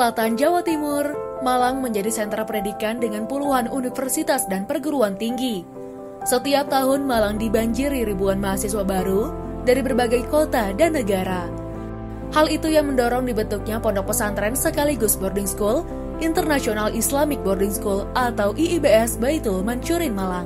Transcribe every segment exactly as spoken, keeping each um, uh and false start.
Selatan Jawa Timur, Malang menjadi sentra pendidikan dengan puluhan universitas dan perguruan tinggi. Setiap tahun Malang dibanjiri ribuan mahasiswa baru dari berbagai kota dan negara. Hal itu yang mendorong dibentuknya pondok pesantren sekaligus boarding school, International Islamic Boarding School atau I I B S Baitul Manshurin Malang.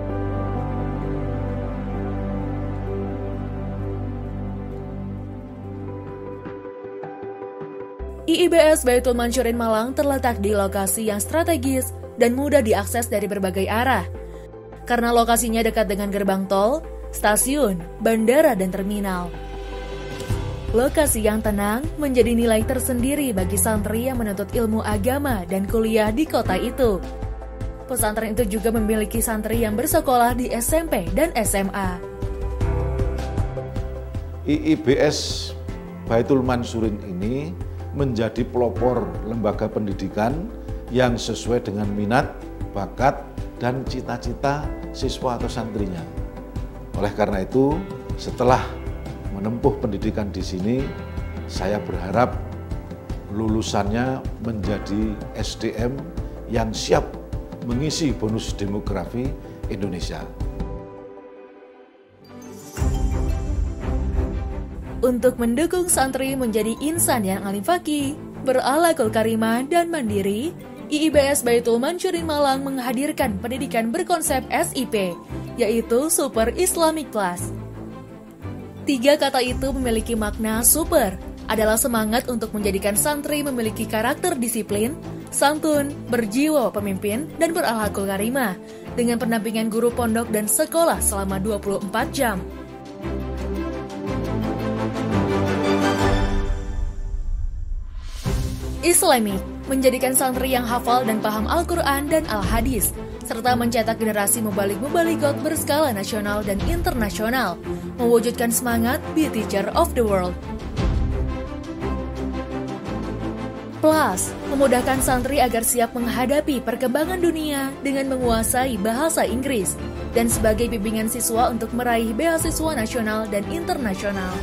I I B S Baitul Manshurin Malang terletak di lokasi yang strategis dan mudah diakses dari berbagai arah. Karena lokasinya dekat dengan gerbang tol, stasiun, bandara, dan terminal. Lokasi yang tenang menjadi nilai tersendiri bagi santri yang menuntut ilmu agama dan kuliah di kota itu. Pesantren itu juga memiliki santri yang bersekolah di S M P dan S M A. I I B S Baitul Manshurin ini menjadi pelopor lembaga pendidikan yang sesuai dengan minat, bakat, dan cita-cita siswa atau santrinya. Oleh karena itu, setelah menempuh pendidikan di sini, saya berharap lulusannya menjadi S D M yang siap mengisi bonus demografi Indonesia. Untuk mendukung santri menjadi insan yang alim fakih, berakhlakul karimah, dan mandiri, I I B S Baitul Manshurin Malang menghadirkan pendidikan berkonsep S I P, yaitu Super Islamic Class. Tiga kata itu memiliki makna super, adalah semangat untuk menjadikan santri memiliki karakter disiplin, santun, berjiwa pemimpin, dan berakhlakul karimah, dengan pendampingan guru pondok dan sekolah selama dua puluh empat jam. Islamic menjadikan santri yang hafal dan paham Al-Quran dan Al-Hadis, serta mencetak generasi mubalik-mubaligot berskala nasional dan internasional, mewujudkan semangat Be Teacher of the World. Plus, memudahkan santri agar siap menghadapi perkembangan dunia dengan menguasai bahasa Inggris, dan sebagai bimbingan siswa untuk meraih beasiswa nasional dan internasional.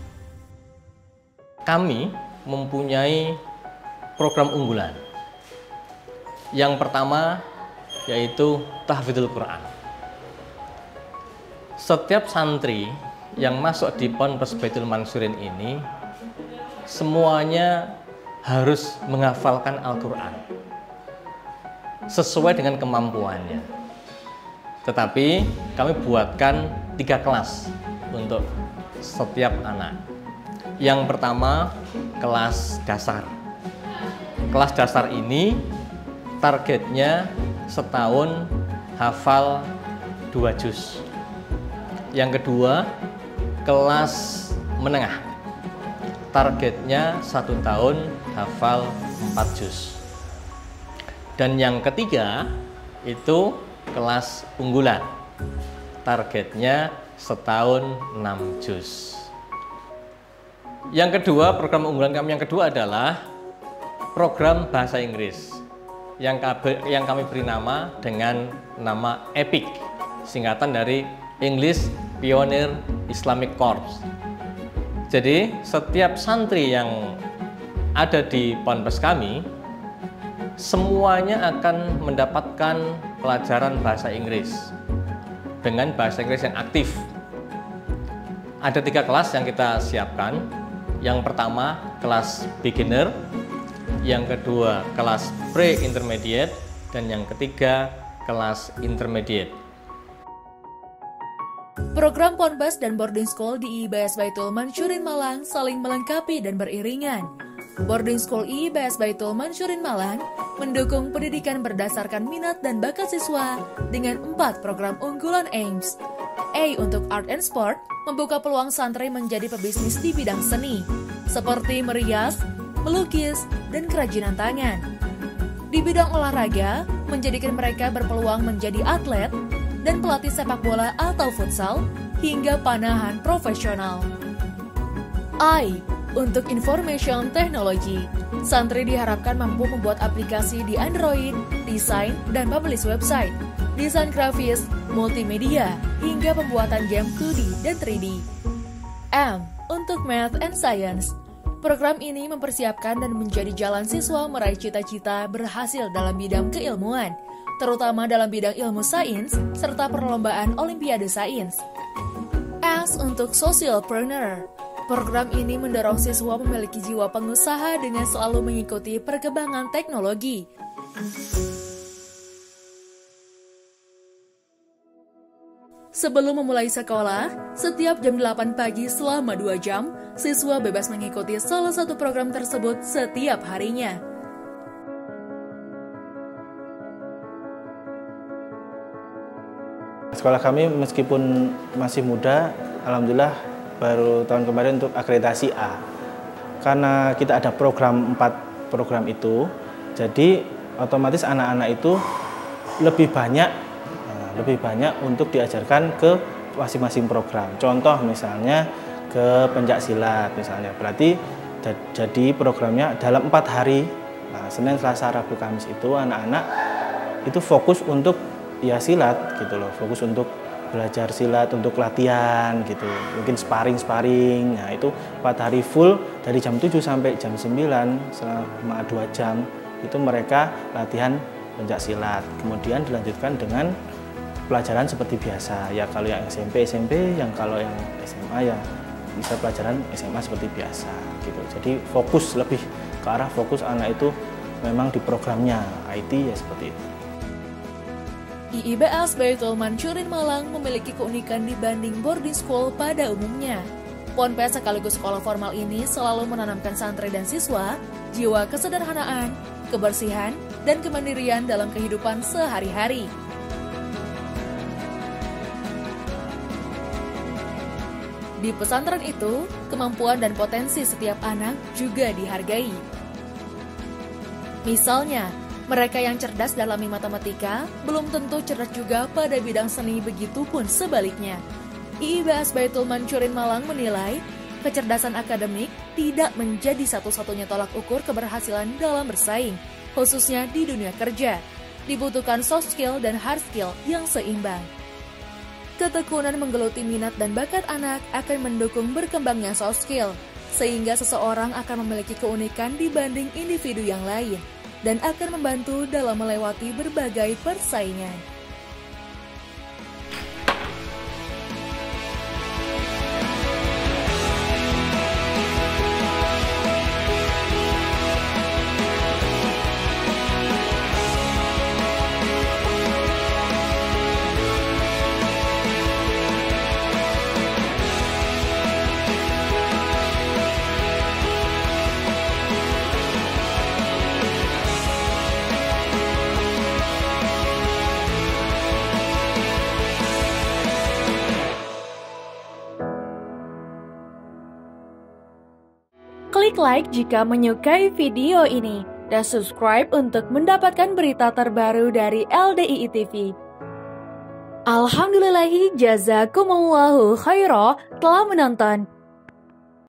Kami mempunyai program unggulan. Yang pertama yaitu Tahfidzul Quran. Setiap santri yang masuk di Ponpes Baitul Manshurin ini semuanya harus menghafalkan Al-Quran sesuai dengan kemampuannya. Tetapi kami buatkan tiga kelas untuk setiap anak. Yang pertama, kelas dasar. Kelas dasar ini targetnya setahun hafal dua juz. Yang kedua, kelas menengah. Targetnya satu tahun hafal empat juz. Dan yang ketiga, itu kelas unggulan. Targetnya setahun enam juz. Yang kedua, program unggulan kami yang kedua adalah program bahasa Inggris yang kami beri nama dengan nama EPIC, singkatan dari English Pioneer Islamic Corps. Jadi setiap santri yang ada di ponpes kami semuanya akan mendapatkan pelajaran bahasa Inggris dengan bahasa Inggris yang aktif. Ada tiga kelas yang kita siapkan. Yang pertama kelas beginner, yang kedua kelas pre-intermediate, dan yang ketiga kelas intermediate. Program Ponpes dan boarding school di I I B S Baitul Manshurin Malang saling melengkapi dan beriringan. Boarding school I I B S Baitul Manshurin Malang mendukung pendidikan berdasarkan minat dan bakat siswa dengan empat program unggulan A I M S. A untuk Art and Sport membuka peluang santri menjadi pebisnis di bidang seni, seperti merias, melukis, dan kerajinan tangan. Di bidang olahraga, menjadikan mereka berpeluang menjadi atlet dan pelatih sepak bola atau futsal hingga panahan profesional. I untuk Information Technology, santri diharapkan mampu membuat aplikasi di Android, desain dan publish website, desain grafis, multimedia, hingga pembuatan game dua D dan tiga D. M untuk Math and Science, Program ini mempersiapkan dan menjadi jalan siswa meraih cita-cita berhasil dalam bidang keilmuan, terutama dalam bidang ilmu sains serta perlombaan Olimpiade Sains. S untuk Socialpreneur. Program ini mendorong siswa memiliki jiwa pengusaha dengan selalu mengikuti perkembangan teknologi. Sebelum memulai sekolah, setiap jam delapan pagi selama dua jam, siswa bebas mengikuti salah satu program tersebut setiap harinya. Sekolah kami meskipun masih muda, alhamdulillah baru tahun kemarin untuk akreditasi A. Karena kita ada program empat program itu, jadi otomatis anak-anak itu lebih banyak lebih banyak untuk diajarkan ke masing-masing program. Contoh misalnya ke pencak silat misalnya. Berarti jadi programnya dalam empat hari, nah, Senin, Selasa, Rabu, Kamis itu anak-anak itu fokus untuk ya silat gitu loh, fokus untuk belajar silat, untuk latihan gitu, mungkin sparring-sparring. Nah itu empat hari full dari jam tujuh sampai jam sembilan selama dua jam itu mereka latihan pencak silat. Kemudian dilanjutkan dengan pelajaran seperti biasa. Ya kalau yang S M P, S M P, yang kalau yang S M A ya bisa pelajaran S M A seperti biasa gitu. Jadi fokus lebih ke arah fokus anak itu memang di programnya I T ya seperti itu. I I B S Baitul Mansyurin Malang memiliki keunikan dibanding boarding school pada umumnya. Ponpes sekaligus sekolah formal ini selalu menanamkan santri dan siswa jiwa kesederhanaan, kebersihan, dan kemandirian dalam kehidupan sehari-hari. Di pesantren itu, kemampuan dan potensi setiap anak juga dihargai. Misalnya, mereka yang cerdas dalam matematika belum tentu cerdas juga pada bidang seni, begitupun sebaliknya. I I B S Baitul Mansyurin Malang menilai, kecerdasan akademik tidak menjadi satu-satunya tolak ukur keberhasilan dalam bersaing, khususnya di dunia kerja. Dibutuhkan soft skill dan hard skill yang seimbang. Ketekunan menggeluti minat dan bakat anak akan mendukung berkembangnya soft skill, sehingga seseorang akan memiliki keunikan dibanding individu yang lain, dan akan membantu dalam melewati berbagai persaingan. Klik like jika menyukai video ini dan subscribe untuk mendapatkan berita terbaru dari L D I I T V. Alhamdulillahi jazakumullahu khairah telah menonton.